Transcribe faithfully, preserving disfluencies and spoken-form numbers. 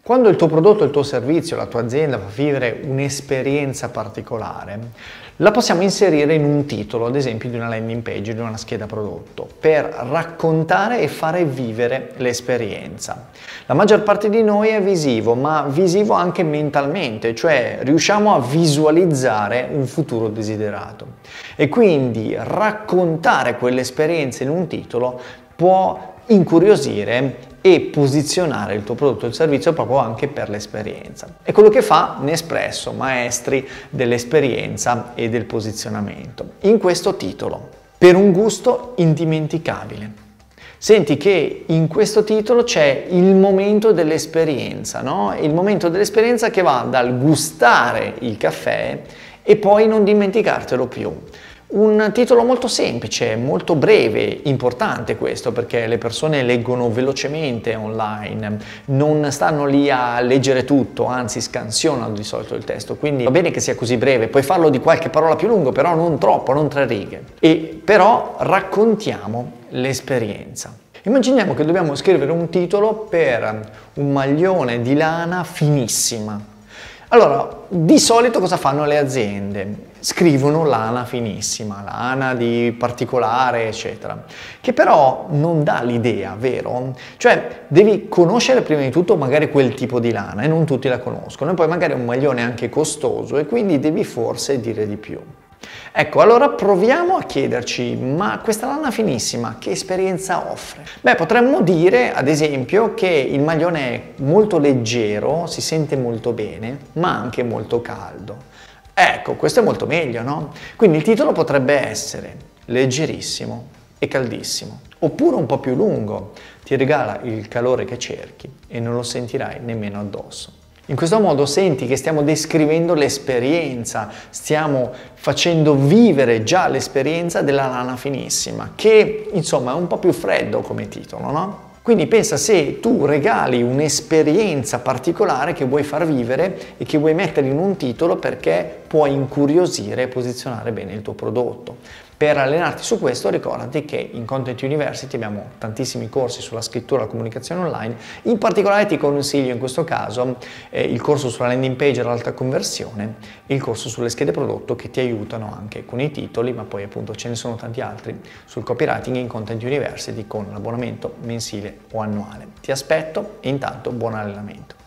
Quando il tuo prodotto, il tuo servizio, la tua azienda fa vivere un'esperienza particolare, la possiamo inserire in un titolo, ad esempio di una landing page, di una scheda prodotto, per raccontare e fare vivere l'esperienza. La maggior parte di noi è visivo, ma visivo anche mentalmente, cioè riusciamo a visualizzare un futuro desiderato. E quindi raccontare quell'esperienza in un titolo può incuriosire e posizionare il tuo prodotto o il servizio proprio anche per l'esperienza. È quello che fa Nespresso, maestri dell'esperienza e del posizionamento, in questo titolo, per un gusto indimenticabile. Senti che in questo titolo c'è il momento dell'esperienza, no? Il momento dell'esperienza che va dal gustare il caffè e poi non dimenticartelo più. Un titolo molto semplice, molto breve, importante questo perché le persone leggono velocemente online, non stanno lì a leggere tutto, anzi scansionano di solito il testo, quindi va bene che sia così breve, puoi farlo di qualche parola più lungo, però non troppo, non tre righe. E però raccontiamo l'esperienza. Immaginiamo che dobbiamo scrivere un titolo per un maglione di lana finissima. Allora, di solito cosa fanno le aziende? Scrivono lana finissima, lana di particolare, eccetera, che però non dà l'idea, vero? Cioè, devi conoscere prima di tutto magari quel tipo di lana e non tutti la conoscono, e poi magari è un maglione anche costoso e quindi devi forse dire di più. Ecco, allora proviamo a chiederci, ma questa lana finissima che esperienza offre? Beh, potremmo dire, ad esempio, che il maglione è molto leggero, si sente molto bene, ma anche molto caldo. Ecco, questo è molto meglio, no? Quindi il titolo potrebbe essere leggerissimo e caldissimo, oppure un po' più lungo, ti regala il calore che cerchi e non lo sentirai nemmeno addosso. In questo modo senti che stiamo descrivendo l'esperienza, stiamo facendo vivere già l'esperienza della lana finissima, che insomma è un po' più freddo come titolo, no? Quindi pensa se tu regali un'esperienza particolare che vuoi far vivere e che vuoi mettere in un titolo perché puoi incuriosire e posizionare bene il tuo prodotto. Per allenarti su questo ricordati che in Content University abbiamo tantissimi corsi sulla scrittura e la comunicazione online, in particolare ti consiglio in questo caso eh, il corso sulla landing page e l'alta conversione e il corso sulle schede prodotto che ti aiutano anche con i titoli, ma poi appunto ce ne sono tanti altri sul copywriting in Content University con l'abbonamento mensile o annuale. Ti aspetto e intanto buon allenamento.